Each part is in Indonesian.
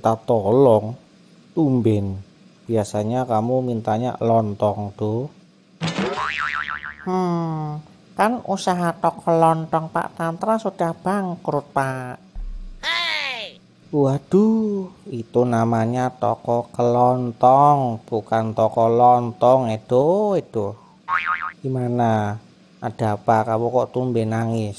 minta tolong? Tumben, biasanya kamu mintanya lontong tuh. Kan usaha toko lontong Pak Tantra sudah bangkrut, Pak. Waduh, itu namanya toko kelontong, bukan toko lontong. Itu. Gimana? Ada apa? Kamu kok tumben nangis?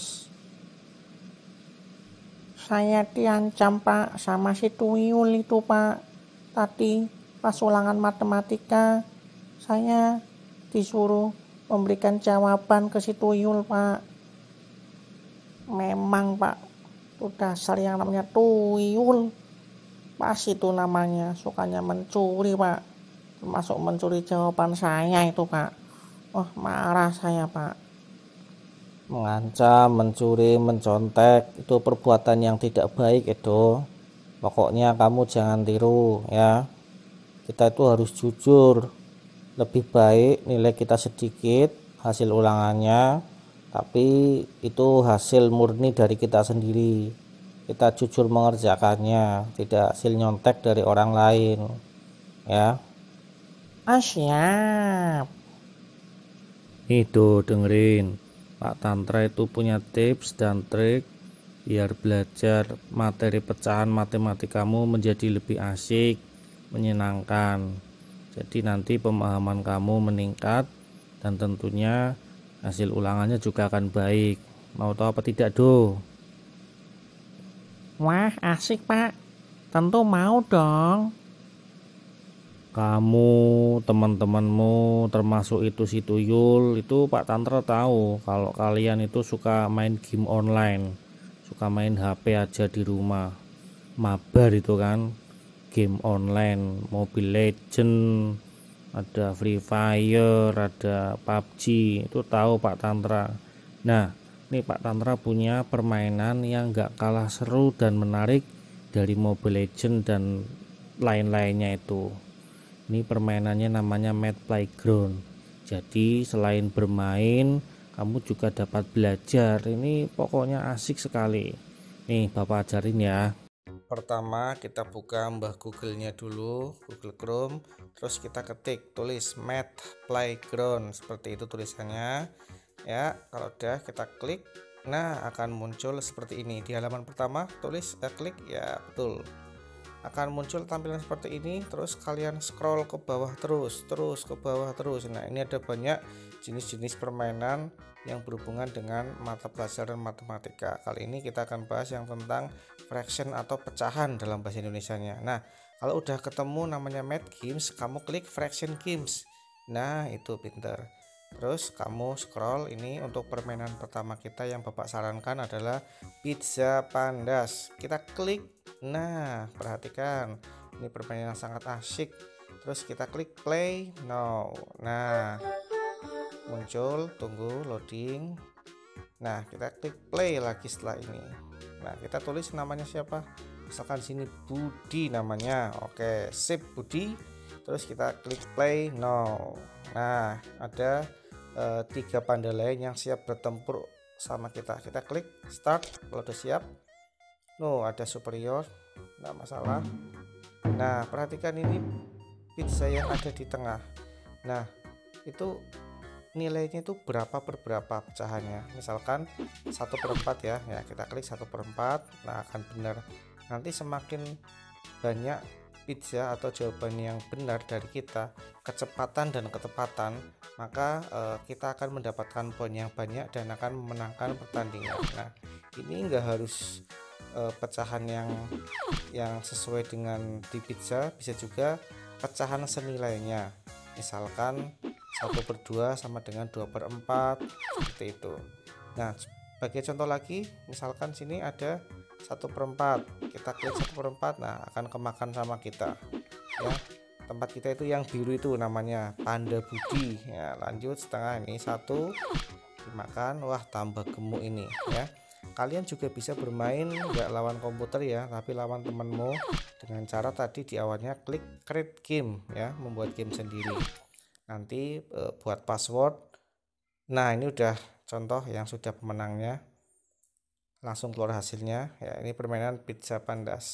Saya diancam, Pak, sama si tuyul itu, Pak. Tadi pas ulangan matematika, saya disuruh memberikan jawaban ke si tuyul, Pak. Memang, Pak, itu dasar yang namanya tuyul. Pas itu namanya, sukanya mencuri, Pak. Termasuk mencuri jawaban saya itu, Pak. Oh, marah saya, Pak. Mengancam, mencuri, mencontek, itu perbuatan yang tidak baik itu. Pokoknya kamu jangan tiru ya. Kita itu harus jujur. Lebih baik nilai kita sedikit hasil ulangannya, tapi itu hasil murni dari kita sendiri. Kita jujur mengerjakannya, tidak hasil nyontek dari orang lain ya. Siap. Itu dengerin, Pak Tantra itu punya tips dan trik biar belajar materi pecahan matematikamu menjadi lebih asik, menyenangkan. Jadi nanti pemahaman kamu meningkat dan tentunya hasil ulangannya juga akan baik. Mau tahu apa tidak, Do? Wah, asik, Pak. Tentu mau dong. Kamu, teman-temanmu, termasuk itu si Tuyul, itu Pak Tantra tahu kalau kalian itu suka main game online, suka main HP aja di rumah, mabar itu kan, game online, Mobile Legend, ada Free Fire, ada PUBG, itu tahu Pak Tantra. Nah, ini Pak Tantra punya permainan yang gak kalah seru dan menarik dari Mobile Legend dan lain-lainnya itu. Ini permainannya namanya Mad Playground. Jadi selain bermain, kamu juga dapat belajar. Ini pokoknya asik sekali. Nih Bapak ajarin ya. Pertama kita buka Mbah Google-nya dulu, Google Chrome. Terus kita ketik, tulis Mad Playground. Seperti itu tulisannya. Ya, kalau udah kita klik, nah akan muncul seperti ini. Di halaman pertama tulis klik, ya betul, akan muncul tampilan seperti ini. Terus kalian scroll ke bawah terus ke bawah terus. Nah, ini ada banyak jenis-jenis permainan yang berhubungan dengan mata pelajaran matematika. Kali ini kita akan bahas yang tentang fraction atau pecahan dalam bahasa Indonesianya. Nah, kalau udah ketemu namanya Math Games, kamu klik Fraction Games. Nah, itu pinter. Terus kamu scroll, ini untuk permainan pertama kita yang Bapak sarankan adalah Pizza Pandas. Kita klik. Nah, perhatikan, ini permainan yang sangat asyik. Terus kita klik play now. Nah, muncul, tunggu loading. Nah, kita klik play lagi setelah ini. Nah, kita tulis namanya siapa, misalkan sini Budi namanya. Oke, sip Budi. Terus kita klik play now. Nah, ada 3 panda lain yang siap bertempur sama kita. Kita klik start. Kalau udah siap, ada superior, nggak masalah. Nah, perhatikan ini pizza yang ada di tengah. Nah, itu nilainya itu berapa per berapa pecahannya. Misalkan 1/4 ya. Ya, kita klik 1/4. Nah, akan benar. Nanti semakin banyak pizza atau jawaban yang benar dari kita, kecepatan dan ketepatan, maka kita akan mendapatkan poin yang banyak dan akan memenangkan pertandingan. Nah, ini enggak harus pecahan yang sesuai dengan di pizza, bisa juga pecahan senilainya. Misalkan 1/2 sama dengan 2/4, seperti itu. Nah, sebagai contoh lagi, misalkan sini ada 1/4, kita klik 1/4. Nah, akan kemakan sama kita ya. Tempat kita itu yang biru itu namanya Panda Budi ya. Lanjut, setengah ini 1 dimakan. Wah, tambah gemuk ini ya. Kalian juga bisa bermain nggak lawan komputer ya, tapi lawan temenmu dengan cara tadi di awalnya klik create game ya, membuat game sendiri. Nanti buat password. Nah, ini udah contoh yang sudah pemenangnya, langsung keluar hasilnya ya. Ini permainan Pizza Pandas.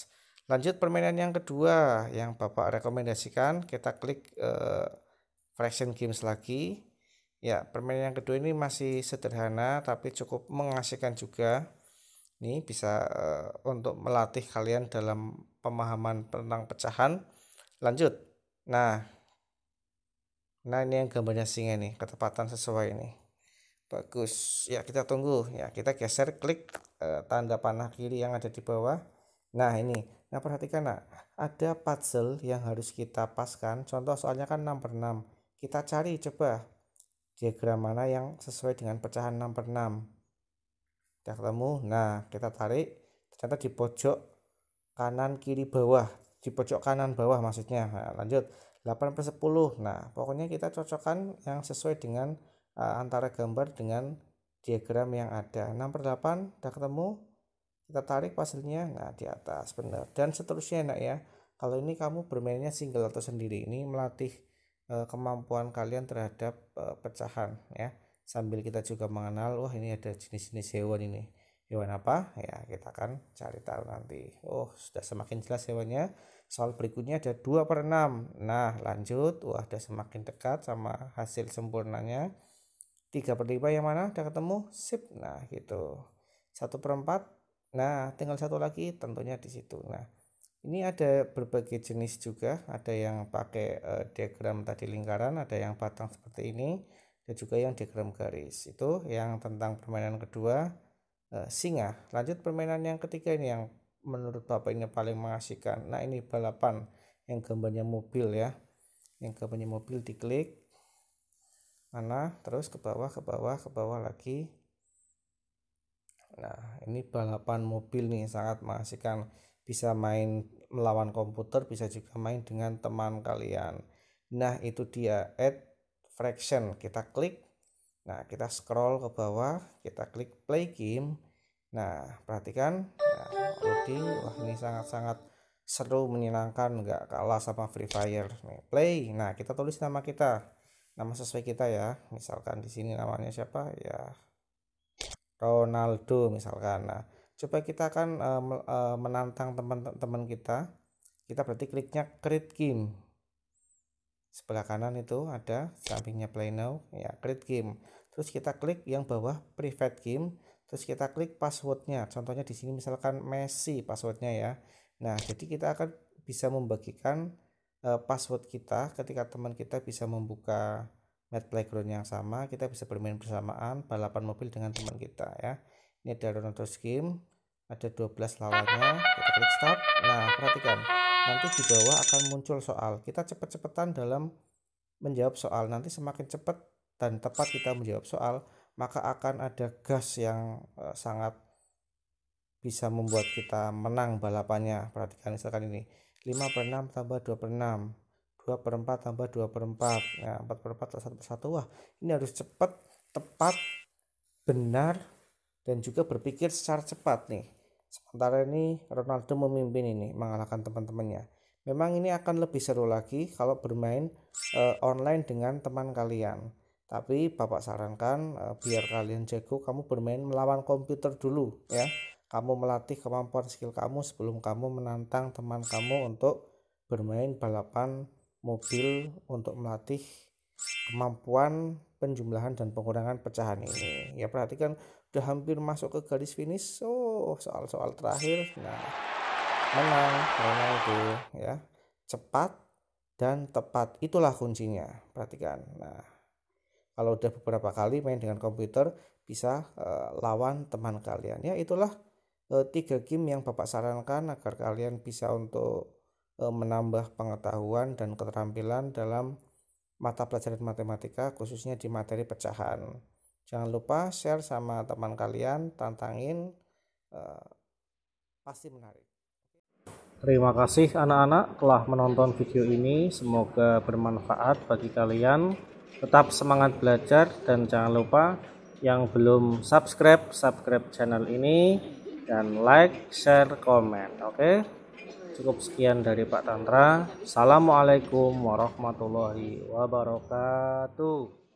Lanjut permainan yang kedua yang Bapak rekomendasikan, kita klik Fraction Games lagi. Ya, permainan yang kedua ini masih sederhana tapi cukup mengasihkan juga. Ini bisa untuk melatih kalian dalam pemahaman tentang pecahan. Lanjut. Nah ini yang gambarnya singa nih, ketepatan sesuai nih. Bagus. Ya, kita tunggu. Ya, kita geser klik tanda panah kiri yang ada di bawah. Nah, ini. Nah, perhatikan, nah, ada puzzle yang harus kita paskan. Contoh soalnya kan 6/6. Kita cari coba diagram mana yang sesuai dengan pecahan 6/6. Udah ketemu. Nah, kita tarik. Ternyata di pojok kanan kiri bawah, di pojok kanan bawah maksudnya. Nah, lanjut 8/10. Nah, pokoknya kita cocokkan yang sesuai dengan antara gambar dengan diagram yang ada. 6/8 udah ketemu, kita tarik puzzle-nya. Nah, di atas benar, dan seterusnya nak ya. Kalau ini kamu bermainnya single atau sendiri, ini melatih kemampuan kalian terhadap pecahan ya, sambil kita juga mengenal, wah ini ada jenis-jenis hewan, ini hewan apa ya, kita akan cari tahu nanti. Oh, sudah semakin jelas hewannya. Soal berikutnya ada 2/6. Nah, lanjut. Wah, udah semakin dekat sama hasil sempurnanya. 3/5 yang mana udah ketemu, sip. Nah gitu. 1/4. Nah, tinggal satu lagi tentunya di situ. Nah, ini ada berbagai jenis juga, ada yang pakai diagram tadi lingkaran, ada yang batang seperti ini, dan juga yang diagram garis. Itu yang tentang permainan kedua, singa. Lanjut permainan yang ketiga ini yang menurut Bapak ini paling mengasihkan. Nah, ini balapan yang gambarnya mobil ya. Yang gambarnya mobil, diklik mana, terus ke bawah, ke bawah, ke bawah lagi. Nah, ini balapan mobil nih, sangat mengasihkan. Bisa main melawan komputer, bisa juga main dengan teman kalian. Nah, itu dia add fraction. Kita klik. Nah, kita scroll ke bawah, kita klik play game. Nah, perhatikan. Nah, loading. Wah, ini sangat-sangat seru, menyenangkan, nggak kalah sama Free Fire. Nih, play. Nah, kita tulis nama kita. Nama sesuai kita ya. Misalkan di sini namanya siapa? Ya, Ronaldo misalkan. Nah, coba kita akan menantang teman-teman kita. Kita berarti kliknya create game. Sebelah kanan itu ada sampingnya play now ya, create game. Terus kita klik yang bawah private game. Terus kita klik passwordnya. Contohnya di sini misalkan Messi passwordnya ya. Nah, jadi kita akan bisa membagikan password kita ketika teman kita bisa membuka Mad Playground yang sama, kita bisa bermain bersamaan balapan mobil dengan teman kita ya. Ini ada Ronaldo game, ada 12 lawannya, kita klik start. Nah, perhatikan, nanti di bawah akan muncul soal. Kita cepet-cepetan dalam menjawab soal. Nanti semakin cepat dan tepat kita menjawab soal, maka akan ada gas yang sangat bisa membuat kita menang balapannya. Perhatikan misalkan ini 5/6 tambah 2/6, 2/4 tambah 2/4. Nah, 4/4 1/1. Wah, ini harus cepat, tepat, benar, dan juga berpikir secara cepat nih. Sementara ini Ronaldo memimpin ini, mengalahkan teman-temannya. Memang ini akan lebih seru lagi kalau bermain online dengan teman kalian. Tapi Bapak sarankan biar kalian jago, kamu bermain melawan komputer dulu ya. Kamu melatih kemampuan skill kamu sebelum kamu menantang teman kamu untuk bermain balapan mobil, untuk melatih kemampuan penjumlahan dan pengurangan pecahan ini. Ya, perhatikan udah hampir masuk ke garis finish. Oh, soal-soal terakhir. Nah, menang Ronaldo ya. Cepat dan tepat, itulah kuncinya. Perhatikan. Nah, kalau udah beberapa kali main dengan komputer, bisa lawan teman kalian. Ya, itulah 3 game yang Bapak sarankan agar kalian bisa untuk menambah pengetahuan dan keterampilan dalam mata pelajaran matematika, khususnya di materi pecahan. Jangan lupa share sama teman kalian, tantangin, pasti menarik. Terima kasih anak-anak telah menonton video ini, semoga bermanfaat bagi kalian. Tetap semangat belajar dan jangan lupa yang belum subscribe channel ini, dan like, share, komen. Oke? Cukup sekian dari Pak Tantra. Assalamualaikum warahmatullahi wabarakatuh.